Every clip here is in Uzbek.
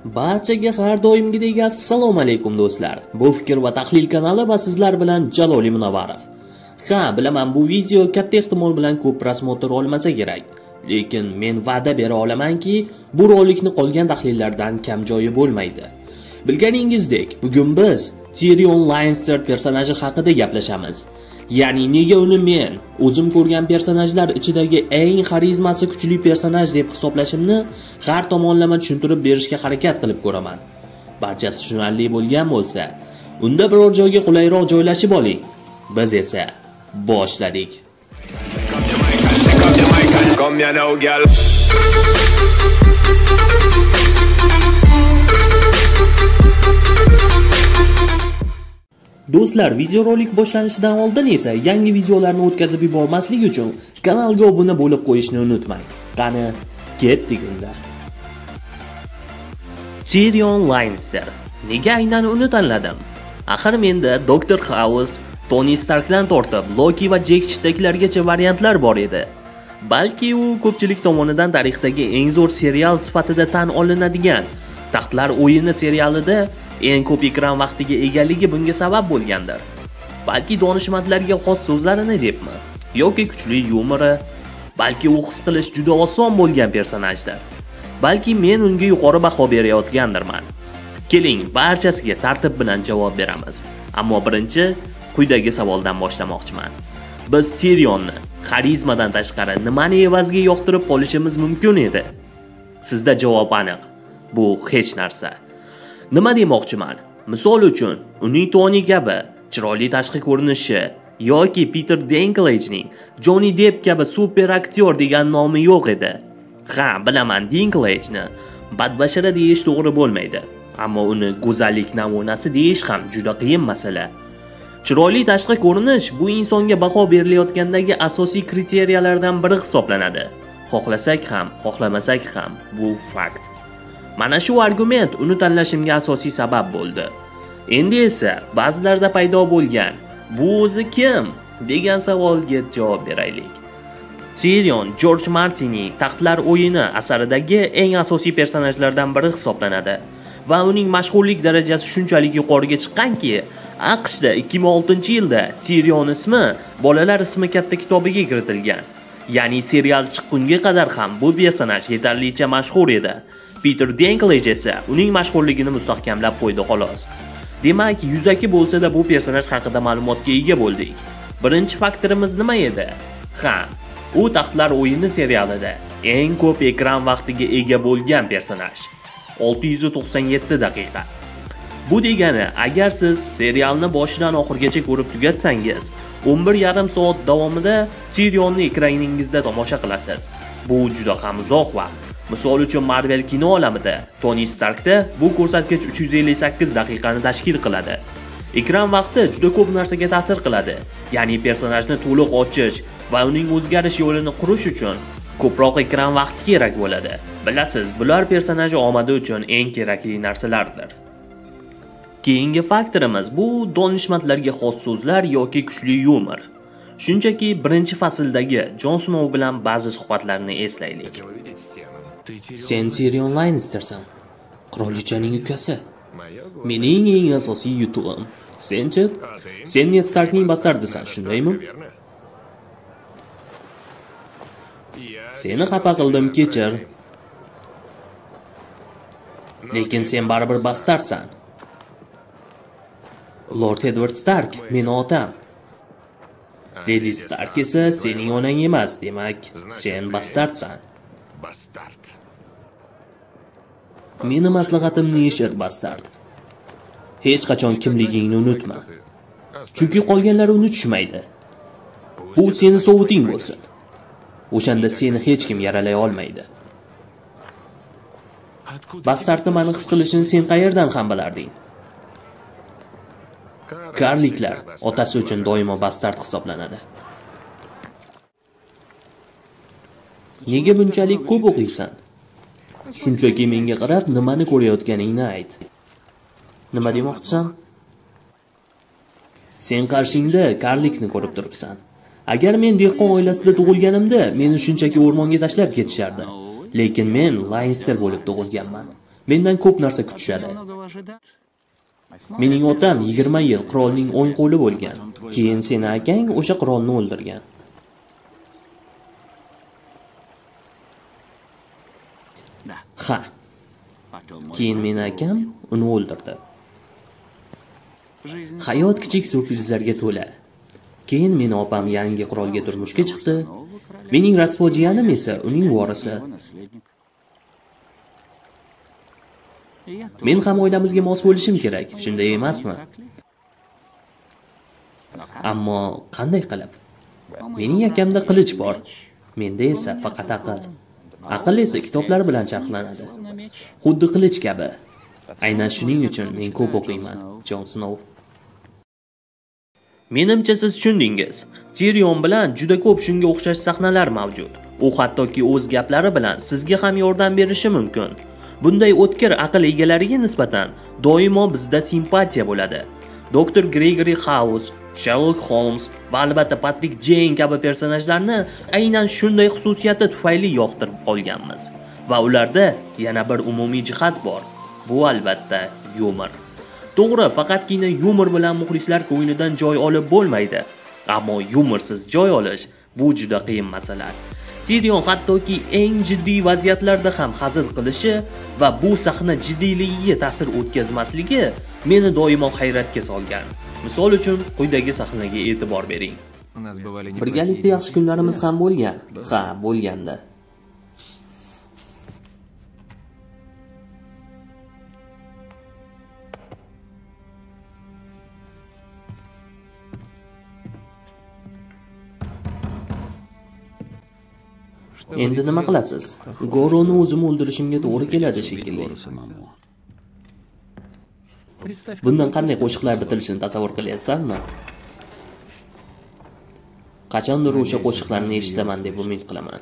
Barchaga har doimgidek assalomu alaykum do'stlar. Bu fikr va tahlil kanali va sizlar bilan Jaloliy Munavvarov. Ha, bilaman bu video katta ehtimol bilan ko'p prosmotr olmasa kerak. Lekin men va'da bera olamanki, bu rolikni qolgan tahlillardan kam joyi bo'lmaydi. Bilganingizdek, bugun biz Tyrion Lannister personaji haqida gaplashamiz. Ya'ni nega uni men o'zim ko'rgan personajlar ichidagi eng xarizmasi kuchli personaj deb hisoblashimni har tomonlama tushuntirib berishga harakat qilib ko'raman. Barchasi tushunarli bo'lgan bo'lsa, unda biror joyga qulayroq joylashib oling. Biz esa boshladik. Do'stlar, videorolik boshlanishidan oldin esa yangi videolarni o'tkazib yubormaslik uchun kanalga obuna bo'lib qo'yishni unutmang. Qani, ketdik unda. Tyrion Lannister. Nega aynan uni tanladim? Axir menda Dr. House, Tony Starkdan tortib Loki va Jack Chitakilargacha variantlar bor edi. Balki u ko'pchilik tomonidan tarixdagi eng zo'r serial sifatida tan olinadigan Taxtlar o'yini serialida eng ko'p ekran vaqtiga egaligi bunga sabab bo'lgandir. Balki donishmandlarga xos so'zlarini debmi, yoki kuchli yumori, balki u his qilish juda oson bo'lgan personajdir. Balki men unga yuqori baho berayotgandirman. Keling, barchasiga tartib bilan javob beramiz. Ammo birinchi quyidagi savoldan boshlamoqchiman. Biz Tyrionni xarizmadan tashqari nimani evaziga yoqtirib qolishimiz mumkin edi? Sizda javob aniq. Bu hech narsa. Nima demoqchiman? Misol uchun, uning Tony kabi chiroyli tashqi ko'rinishi yoki Peter Dinklage'ning Johnny Depp kabi super aktyor degan nomi yo'q edi. Ha, bilaman, Dinklage'ni badbashara deyish to'g'ri bo'lmaydi, ammo uni go'zallik namunasi deyish ham juda qiyin masala. Chiroyli tashqi ko'rinish bu insonga baho berilayotgandagi asosiy kriteriyalardan biri hisoblanadi. Xohlasak ham, xohlamasak ham bu fakt. Mana shu argument uni tanlashimga asosiy sabab bo'ldi. Endi esa ba'zilarda paydo bo'lgan "Bu o'zi kim?" degan savolga javob beraylik. Tyrion George Martinning Taxtlar o'yini asaridagi eng asosiy personajlardan biri hisoblanadi va uning mashhurlik darajasi shunchalik yuqoriga chiqqanki, AQShda 2006-yilda Tyrion ismi bolalar ismi katta kitobiga kiritilgan. Ya'ni serial chiqqunga qadar ham bu personaj yetarlicha mashhur edi. Peter Dinklage esa uning mashhurligini mustahkamlab qo'ydi xolos. Demak, yuzaki bo'lsa-da bu personaj haqida ma'lumotga ega bo'ldik. Birinchi faktorimiz nima edi? Ha, u Taxtlar o'yini serialida eng ko'p ekran vaqtiga ega bo'lgan personaj. 697 daqiqa. Bu degani, agar siz serialni boshidan oxirigacha ko'rib tugatsangiz, 11,5 soat davomida Tyrionni ekraningizda tomosha qilasiz. Bu juda ham uzoq vaqt. Misol uchun Marvel kino olamida Tony Starkda bu ko'rsatkich 358 daqiqani tashkil qiladi. Ekran vaqti juda ko'p narsaga ta'sir qiladi. Ya'ni personajni to'liq ochish va uning o'zgarish yo'lini qurish uchun ko'proq ekran vaqti kerak bo'ladi. Bilasiz, bular personaj omadi uchun eng kerakli narsalardir. Keyingi faktorimiz bu donishmandlarga xos so'zlar yoki kuchli yumor. Shunchaki birinchi fasldagi Jon Snow bilan ba'zi suhbatlarni eslaylik. Sen Tyrion Lannistersan, qirolichaning ukasi. Mening eng asosiy yutug'im. Senchi? Sen Ned Starkning bastardisan, shundaymi? Seni xafa qildim, kechir. Lekin sen baribir bastardsan. Lord Edward Stark mening otam. Lady Stark esa sening onang emas, demak, sen bastardsan. Bastard. Meni maslahatimni eshit, bastard. Hech qachon kimligingni unutma. Chunki qolganlar unutishmaydi. Bu seni sovuting bo'lsin. O'shanda seni hech kim yaralay olmaydi. Bastardni mani his qilishini sen qayerdan ham bilarding? Karliklar otasi uchun doimo bastard hisoblanadi. Nega bunchalik ko'p o'qiysan? Shunchaki menga qarab nimani ko'rayotganingni ayt. Nima demoqchisan? Sen qarshingda Karlikni ko'rib turibsan. Agar men dehqon oilasida tug'ilganimda, meni shunchaki o'rmonga tashlab ketishardi. Lekin men Lannister bo'lib tug'ilganman. Mendan ko'p narsa kutishadi. Mening otam 20 yil qirolning o'ng qo'li bo'lgan. Keyin seni akang o'sha qirolni o'ldirgan. Ha. Keyin meni akam uni o'ldirdi. Hayot kichik syurprizlarga to'la. Keyin meni opam yangi qirolga turmushga chiqdi. Mening rasvojiyanim esa uning vorisi. Men ham oilamizga mos bo'lishim kerak, shunday emasmi? Ammo qanday qilib? Mening akamda qilich bor, menda esa faqat aql. Aql esa kitoblar bilan charxlanadi. Xuddi qilich kabi. Aynan shuning uchun men ko'p o'qiyman, Jon Snow. Menimcha siz tushundingiz. Tyrion bilan juda ko'p shunga o'xshash sahnalar mavjud. U hattoki o'z gaplari bilan sizga ham yordam berishi mumkin. Bunday o'tkir aql egalariga nisbatan doimo bizda simpatiya bo'ladi. Dr. Gregory House, Sherlock Holmes va albatta Patrick Jane kabi personajlarni aynan shunday xususiyati tufayli yoqtirib qolganmiz. Va ularda yana bir umumiy jihat bor. Bu albatta yumor. To'g'ri, faqatgina yumor bilan muxlislar ko'nglidan joy olib bo'lmaydi. Ammo yumorsiz joy olish bu juda qiyin masala. Tyrion hattoki eng jiddiy vaziyatlarda ham hazil qilishi va bu sahna jiddiyligiga ta'sir o'tkazmasligi meni doimo hayratga solgan. Misol uchun, quyidagi sahnaga e'tibor bering. Birgalikda yaxshi kunlarimiz ham bo'lgan. Ha, bo'lganda. Endi nima qilasiz? Goroni o'zim o'ldirishimga to'g'ri keladi shekilli. Bundan qanday qo'shiqlar bitilishini tasavvur qilyapsanmi? Qachondir o'sha qo'shiqlarni eshitaman deb umid qilaman.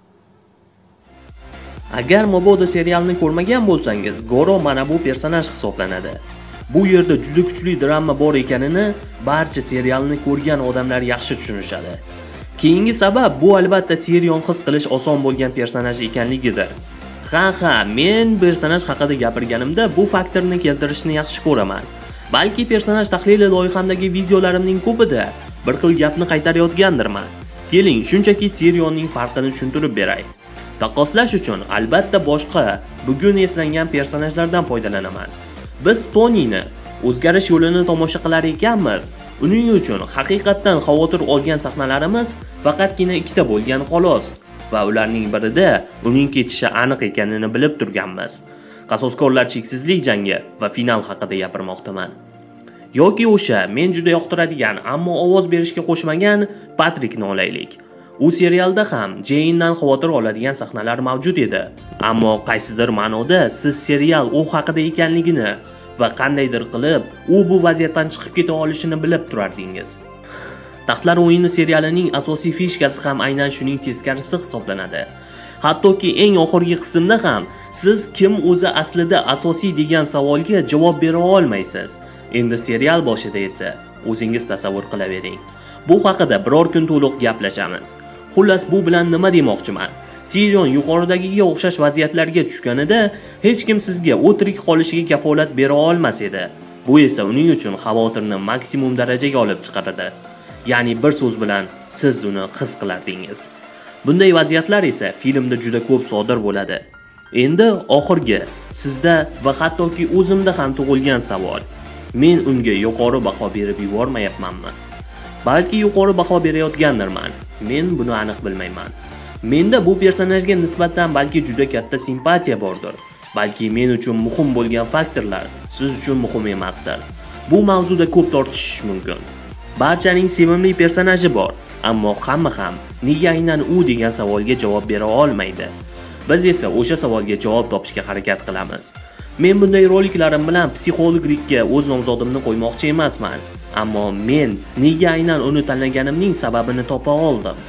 Agar mabodo serialni ko'rmagan bo'lsangiz, Goro mana bu personaj hisoblanadi. Bu yerda juda kuchli drama bor ekanini barcha serialni ko'rgan odamlar yaxshi tushunishadi. Keyingi sabab bu albatta Tyrion his qilish oson bo'lgan personaj ekanligidir. Ha, men personaj haqida gapirganimda bu faktorni keltirishni yaxshi ko'raman. Balki personaj tahlili loyihamdagi videolarimning ko'pida bir xil gapni qaytarayotgandirman. Keling, shunchaki Tyrionning farqini tushuntirib beray. Taqqoslash uchun albatta boshqa bugun eslangan personajlardan foydalanaman. Biz Tonyni o'zgarish yo'lini tomosha qilar ekanmiz. Uning uchun haqiqatdan xavotir olgan sahnalarimiz faqatgina ikkita bo'lgan xolos va ularning birida uning ketishi aniq ekanini bilib turganmiz. Qasoskorlar cheksizlik jangi va final haqida gapirmoqdaman. Yoki o'sha men juda yoqtiradigan, ammo ovoz berishga qo'shmagan Patrickni olaylik. U serialda ham Jane'dan xavotir oladigan sahnalar mavjud edi, ammo qaysidir ma'noda siz serial u haqida ekanligini va qandaydir qilib u bu vaziyatdan chiqib keta olishini bilib turardingiz. Taxtlar o'yini serialining asosiy fishkasi ham aynan shuning teskarisi hisoblanadi. Hattoki eng oxirgi qismda ham siz kim o'zi aslida asosiy degan savolga javob bera olmaysiz. Endi serial boshida esa o'zingiz tasavvur qilavering. Bu haqida biror kun to'liq gaplashamiz. Xullas, bu bilan nima demoqchiman? Tyrion yuqoridagiga o'xshash vaziyatlarga tushganida hech kim sizga o'tirik qolishiga kafolat bera olmas edi. Bu esa uning uchun xavotirni maksimum darajaga olib chiqaradi. Ya'ni bir so'z bilan siz uni his qilardingiz. Bunday vaziyatlar esa filmda juda ko'p sodir bo'ladi. Endi oxirgi sizda va hattoki o'zimda ham tug'ilgan savol. Men unga yuqori baho berib yubormayapmanmi? Balki yuqori baho berayotgandirman. Men buni aniq bilmayman. Menda bu personajga nisbatan balki juda katta simpatiya bordir. Balki men uchun muhim bo'lgan faktorlar siz uchun muhim emasdir. Bu mavzuda ko'p tortishish mumkin. Barchaning sevimli personaji bor, ammo hamma ham nega aynan u degan savolga javob bera olmaydi. Biz esa o'sha savolga javob topishga harakat qilamiz. Men bunday roliklarim bilan psixologlikka o'z nomzodimni qo'ymoqchi emasman, ammo men nega aynan uni tanlaganimning sababini topa oldim.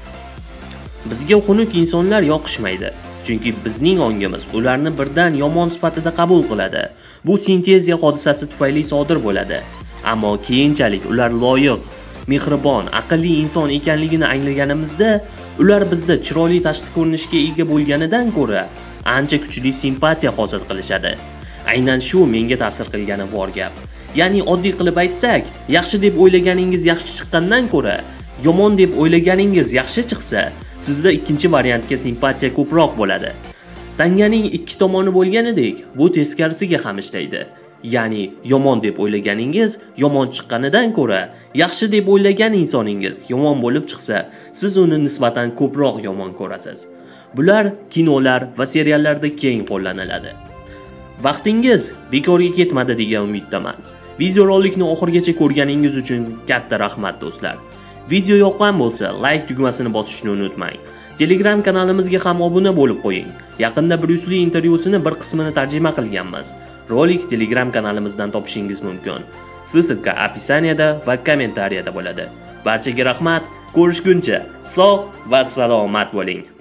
Bizga xunuk insonlar yoqishmaydi, chunki bizning ongimiz ularni birdan yomon sifatida qabul qiladi. Bu sinteziya hodisasi tufayli sodir bo'ladi. Ammo keyinchalik ular loyiq, mehribon, aqlli inson ekanligini anglaganimizda, ular bizda chiroyli tashqi ko'rinishga ega bo'lganidan ko'ra, ancha kuchli simpatiya hosil qilishadi. Aynan shu menga ta'sir qilgani bor gap. Ya'ni oddiy qilib aytsak, yaxshi deb o'ylaganingiz yaxshi chiqqandan ko'ra, yomon deb o'ylaganingiz yaxshi chiqsa, sizda ikkinchi variantga simpatiya ko'proq bo'ladi. Tanganing ikki tomoni bo'lganidek, bu teskarisiga ham ishlaydi. Ya'ni yomon deb o'ylaganingiz yomon chiqqanidan ko'ra, yaxshi deb o'ylagan insoningiz yomon bo'lib chiqsa, siz uni nisbatan ko'proq yomon ko'rasiz. Bular kinolar va seriallarda keng qo'llaniladi. Vaqtingiz bekorga ketmadi degan umiddaman. Videorolikni oxirigacha ko'rganingiz uchun katta rahmat do'stlar. Video yoqqan bo'lsa, like tugmasini bosishni unutmang. Telegram kanalimizga ham obuna bo'lib qo'ying. Yaqinda Bruce Lee intervyusini bir qismini tarjima qilganmiz. Rolik Telegram kanalimizdan topishingiz mumkin. Ссылка описаниеda va kommentariyada bo'ladi. Barchaga rahmat, ko'rishguncha sog' va salomat bo'ling.